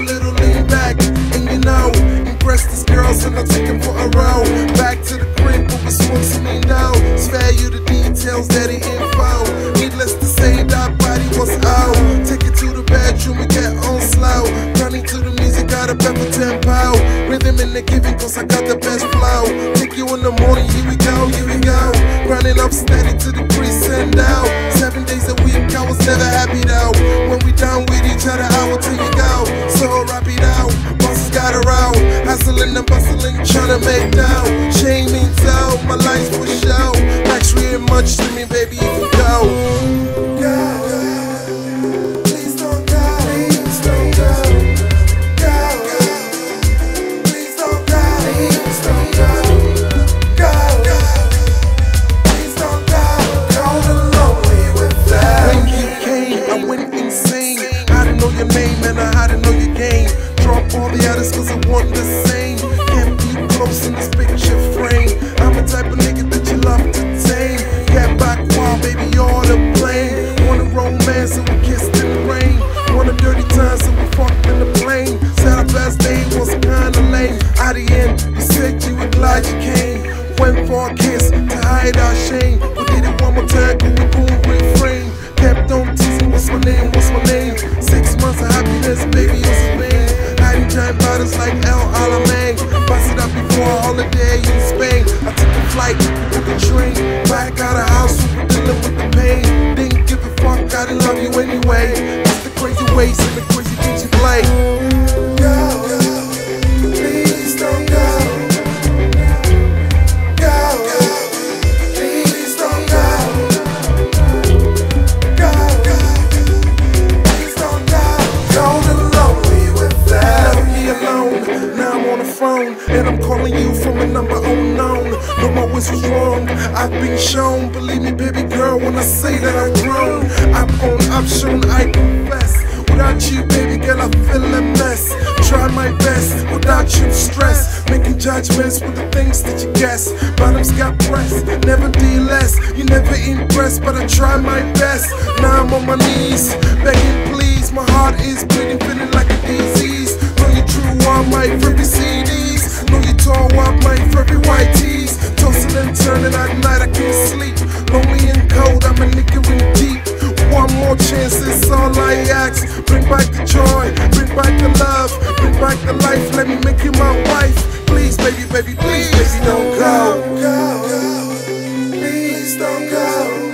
little lean back, and you know, impress these girls and I'll take them for a row. Back to the crib, but we smoke some now. Spare you the details, daddy info. Needless to say, that body was out. Take it to the bedroom and get on slow. Running to the music, got a pepper tempo. Rhythm in the giving, cause I got the best flow. Take you in the morning, here we go, here we go. Running up steady to the crease and out. 7 days a week, I was never happy though. When we down with each other, I will till you go. So rap it out, bosses got around. Hustling and bustling, tryna make down. Shame me so, my life's for show. Life's really much to me, baby, if you go. Go, please don't go, please don't go. Go, please don't go, please don't go. Go, please don't go. Gone lonely with that. When you came, I went insane. I didn't know your name and I had to know your game. Drop all the others cause I want the same. Can't be close in this picture frame. I'm the type of nigga that you love to tame. Get back wild, baby, all the blame. Want a romance and we kissed in the rain. Want a dirty time so we fucked in the plane. Said our best day was kinda lame. At the end, you said you were glad you came. Went for a kiss to hide our shame. We did it one more time, but we couldn't refrain. Kept on teasing, what's my name, what's my name? 6 months of happiness, baby, it was a pain. Hiding giant bottles like El Alamein. Busted up before a holiday in Spain. I took a flight, took a train. Back out of house, we were dealing with the pain. Didn't give a fuck, I didn't love you anyway. It's the crazy ways and the crazy things you play. Go, please don't go. Go, please don't go. Go, please don't go. Gone and lonely with that. Left me alone, now I'm on the phone. And I'm calling you from a number unknown. No, my wish was wrong, I've been shown. Believe me, baby girl, when I say that I'm grown. I'm on option, I confess. Without you, baby girl, I feel a mess. Try my best, without you stress. Making judgments with the things that you guess. Bottoms got pressed, never be less. You never impress, but I try my best. Now I'm on my knees, begging please. My heart is bleeding, feeling like a disease. Know you true on my every CDs. Know you tall up my every white tees. Tossing and turning at night, I can't sleep. Lonely and cold, I'm a nigga in deep. One more chance, that's all I ask. Bring back the joy, bring back the love, bring back the life. Let me make you my wife. Please, baby, baby, please, baby, don't go. Go, please don't go.